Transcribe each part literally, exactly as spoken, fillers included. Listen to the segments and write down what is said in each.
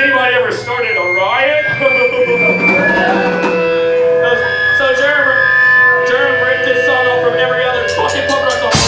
anybody ever started a riot? So Jeremy, Jeremy ripped this song off from every other fucking punk rock song.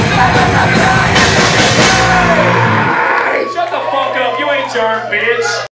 Shut the fuck up, you ain't Jerm, bitch.